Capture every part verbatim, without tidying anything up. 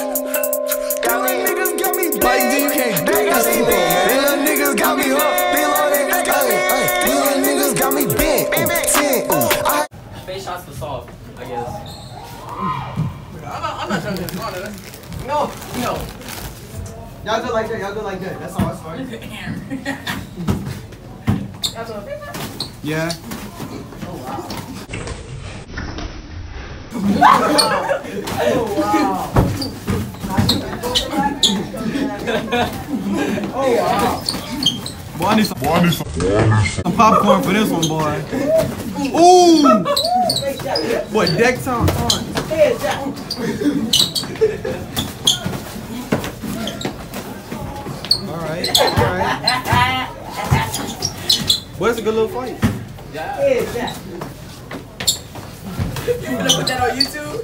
niggas got me big. Like, you can't do this to me, man. These little niggas got me hooked. These little niggas got me bent. Face shots to solve, I guess. I'm not, I'm not trying to get smart of that. No, no. Y'all do like that. Y'all do like that. That's all I smart. Yeah. Oh, wow. Oh, wow. Boy, I need some, boy, I need some, some popcorn for this one, boy. Ooh! Boy, deck time. Alright, alright. Boy, it's a good little fight. Yeah. You gonna put that on YouTube?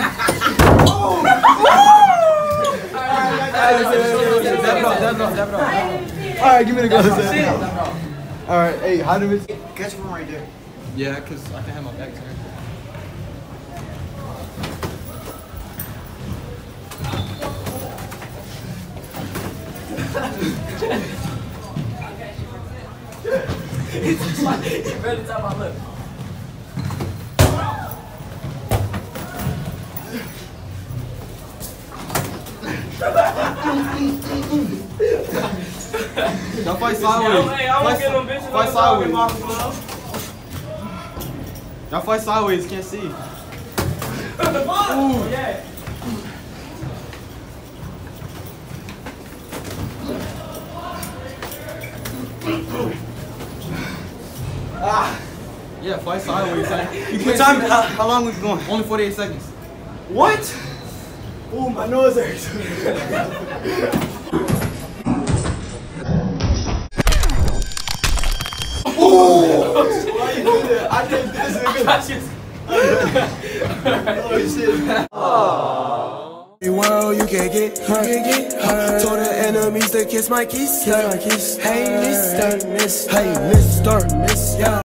Alright, give me the gloves. Alright, hey, how do we catch him right there? Yeah, because I can have my back turned. He's like, he ready to top my lip. Y'all fight sideways. Hey, I won't get no bitches. Fight sideways. Y'all fight sideways, can't see. Ooh. Yeah. Ah. Yeah, fight sideways. You can't time, how, how long we going? Only forty-eight seconds. What? Ooh, my nose hurts. Ooh! Why you do that? I did this nigga. Oh shit. World, you can get hurt, get hurt. Told the enemies to kiss my kiss, kiss my kiss. Hey, mister, miss, hey, mister, miss, yeah.